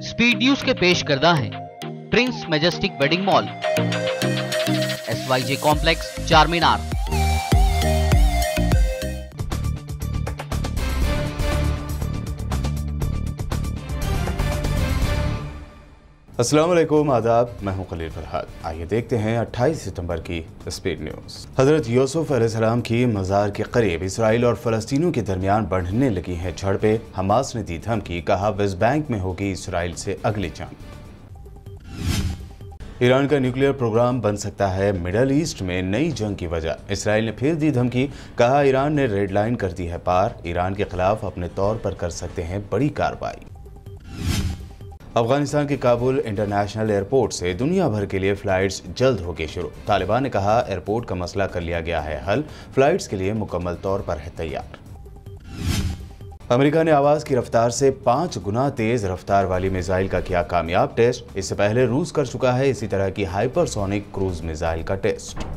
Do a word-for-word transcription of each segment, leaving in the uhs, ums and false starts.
Speed news के पेश करदा है Prince Majestic Wedding Mall, S Y J complex, Char Minar. अस्सलाम वालेकुम, आदाब। मैं हूं खलील फरहाद। आइए देखते हैं अट्ठाईस सितंबर की स्पीड न्यूज़। हज़रत यूसुफ अलैहिस्सलाम की मज़ार के करीब इसराइल और फ़लस्तीनियों के दरमियान बढ़ने लगी हैं झड़पें। हमास ने दी धमकी, कहा वेस्ट बैंक में होगी इसराइल से अगली जंग। ईरान का न्यूक्लियर प्रोग्राम बन सकता है मिडल ईस्ट में नई जंग की वजह। इसराइल ने फिर दी धमकी, कहा ईरान ने रेड लाइन कर दी है पार। ईरान के खिलाफ अपने तौर पर कर सकते हैं बड़ी कार्रवाई। अफगानिस्तान के काबुल इंटरनेशनल एयरपोर्ट से दुनिया भर के लिए फ्लाइट्स जल्द होगी शुरू। तालिबान ने कहा एयरपोर्ट का मसला कर लिया गया है हल, फ्लाइट्स के लिए मुकम्मल तौर पर है तैयार। अमेरिका ने आवाज की रफ्तार से पांच गुना तेज रफ्तार वाली मिसाइल का किया कामयाब टेस्ट। इससे पहले रूस कर चुका है इसी तरह की हाइपरसोनिक क्रूज मिसाइल का टेस्ट।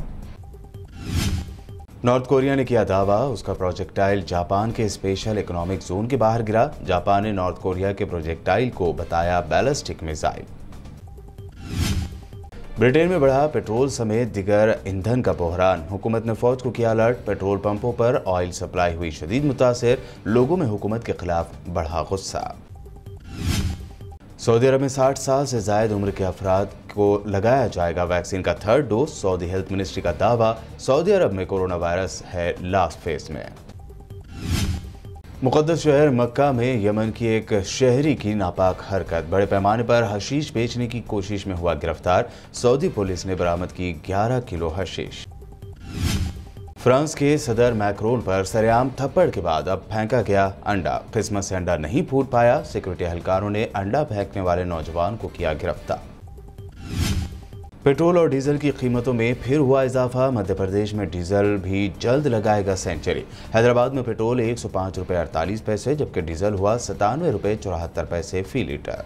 नॉर्थ कोरिया ने किया दावा उसका प्रोजेक्टाइल जापान के स्पेशल इकोनॉमिक जोन के बाहर गिरा। जापान ने नॉर्थ कोरिया के प्रोजेक्टाइल को बताया बैलिस्टिक मिसाइल। ब्रिटेन में बढ़ा पेट्रोल समेत दिगर ईंधन का बहरान। हुकूमत ने फौज को किया अलर्ट। पेट्रोल पंपों पर ऑयल सप्लाई हुई शदीद मुतासिर। लोगों में हुकूमत के खिलाफ बढ़ा गुस्सा। सऊदी अरब में साठ साल से जायद उम्र के अफराद को लगाया जाएगा वैक्सीन का third dose. Saudi health ministry का दावा, सऊदी अरब में कोरोना वायरस है लास्ट फेज में। मुकद्दस शहर मक्का में यमन की एक शहरी की नापाक हरकत, बड़े पैमाने पर हशीश बेचने की कोशिश में हुआ गिरफ्तार। सऊदी पुलिस ने बरामद की ग्यारह किलो हशीश। फ्रांस के सदर मैक्रोन पर सरेआम थप्पड़ के बाद अब फेंका गया अंडा। किस्मत से अंडा नहीं फूट पाया। सिक्योरिटी एहलकारों ने अंडा फेंकने वाले नौजवान को किया गिरफ्तार। पेट्रोल और डीजल की कीमतों में फिर हुआ इजाफा। मध्य प्रदेश में डीजल भी जल्द लगाएगा सेंचुरी। हैदराबाद में पेट्रोल एक सौ पाँच रुपये अड़तालीस पैसे जबकि डीजल हुआ सतानवे रुपये चौहत्तर पैसे फी लीटर।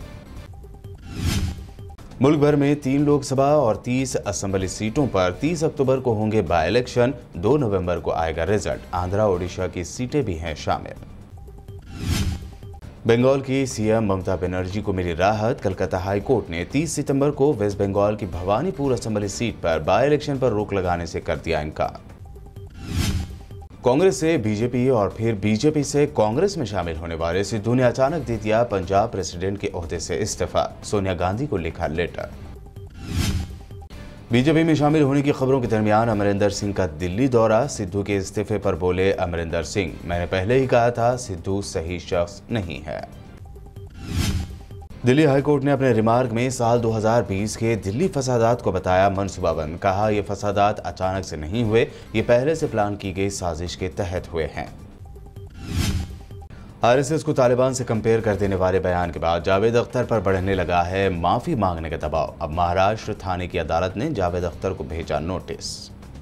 मुल्क भर में तीन लोकसभा और तीस असेंबली सीटों पर तीस अक्टूबर को होंगे बाई इलेक्शन। दो नवंबर को आएगा रिजल्ट। आंध्रा ओडिशा की सीटें भी हैं शामिल। बंगाल की सीएम ममता बनर्जी को मिली राहत। कलकत्ता हाई कोर्ट ने तीस सितंबर को वेस्ट बंगाल की भवानीपुर असेंबली सीट पर बाई इलेक्शन पर रोक लगाने से कर दिया इनकार। कांग्रेस से बीजेपी और फिर बीजेपी से कांग्रेस में शामिल होने वाले सिद्धू ने अचानक दे दिया पंजाब प्रेसिडेंट के ओहदे से इस्तीफा। सोनिया गांधी को लिखा लेटर। बीजेपी में शामिल होने की खबरों के दरमियान अमरिंदर सिंह का दिल्ली दौरा। सिद्धू के इस्तीफे पर बोले अमरिंदर सिंह, मैंने पहले ही कहा था सिद्धू सही शख्स नहीं है। दिल्ली हाईकोर्ट ने अपने रिमार्क में साल दो हज़ार बीस के दिल्ली फसादात को बताया मनसूबाबंद। कहा ये फसादात अचानक से नहीं हुए, ये पहले से प्लान की गई साजिश के तहत हुए हैं। आरएसएस को तालिबान से कंपेयर कर देने वाले बयान के बाद जावेद अख्तर पर बढ़ने लगा है माफी मांगने का दबाव। अब महाराष्ट्र थाने की अदालत ने जावेद अख्तर को भेजा notice.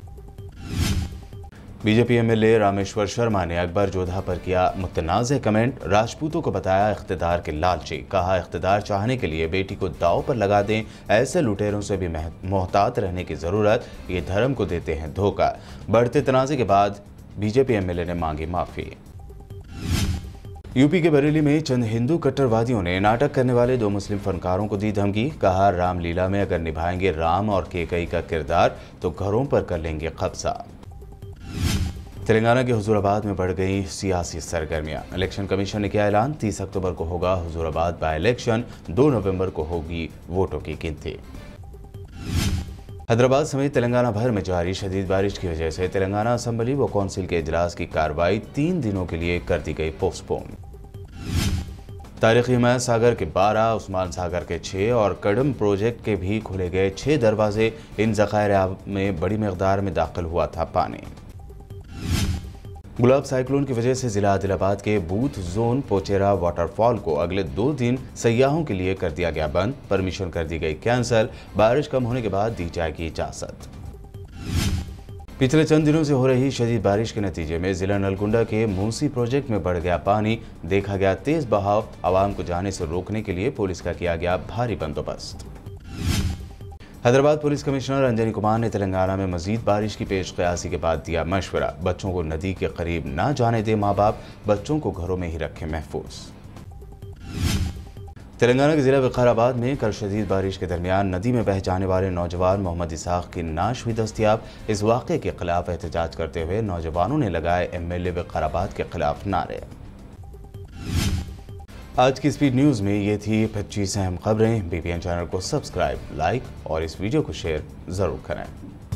BJP MLA Rameshwar Sharma ने अकबर जोधा पर किया मुतनाज़ कमेंट। राजपूतों को बताया इख्तिदार के लालची। कहा इख्तिदार चाहने के लिए बेटी को दांव पर लगा दें। ऐसे लुटेरों से भी मोहतात रहने की जरूरत, ये धर्म को देते हैं धोखा। बढ़ते तनाज़े के बाद बीजेपी एमएलए ने मांगी माफी। यूपी के बरेली में चंद हिंदू कट्टरवादियों ने नाटक करने वाले दो मुस्लिम फनकारों को दी धमकी। कहा रामलीला में अगर निभाएंगे राम और केकई का किरदार तो घरों पर कर लेंगे कब्जा। तेलंगाना के हुजूराबाद में बढ़ गई सियासी सरगर्मियां। इलेक्शन कमीशन ने किया ऐलान, तीस अक्टूबर को होगा हुजूराबाद बाई इलेक्शन। दो नवंबर को होगी वोटों की गिनती। हैदराबाद समेत तेलंगाना भर में जारी शदीद बारिश की वजह से तेलंगाना असेंबली व कौंसिल के इजलास की कार्रवाई तीन दिनों के लिए कर दी गई पोस्टपोन। तारीखी हिमायत सागर के बारह, उस्मान सागर के छः और कड़म प्रोजेक्ट के भी खुले गए छः दरवाजे। इन ज़खायर आब में बड़ी मकदार में दाखिल हुआ था पानी। गुलाब साइक्लोन की वजह से जिला आदिलाबाद के बूथ जोन पोचेरा वाटरफॉल को अगले दो दिन सयाहों के लिए कर दिया गया बंद। परमिशन कर दी गई कैंसल। बारिश कम होने के बाद दी जाएगी इजाजत। पिछले चंद दिनों से हो रही शदीद बारिश के नतीजे में जिला नलगुंडा के मूसी प्रोजेक्ट में बढ़ गया पानी। देखा गया तेज बहाव। आवाम को जाने से रोकने के लिए पुलिस का किया गया भारी बंदोबस्त। हैदराबाद पुलिस कमिश्नर अंजनी कुमार ने तेलंगाना में मजीद बारिश की पेश कयासी के बाद दिया मशवरा। बच्चों को नदी के करीब ना जाने दे माँ बाप, बच्चों को घरों में ही रखें महफूज। तेलंगाना के जिला विकाराबाद में कल शदीद बारिश के दरमियान नदी में बह जाने वाले नौजवान मोहम्मद इसाक की नाश हुई दस्तियाब। इस वाक़े के खिलाफ एहतजाज करते हुए नौजवानों ने लगाए एम एल ए विकाराबाद के खिलाफ नारे। आज की स्पीड न्यूज़ में ये थी पच्चीस अहम खबरें। बी पी एन चैनल को सब्सक्राइब, लाइक और इस वीडियो को शेयर ज़रूर करें।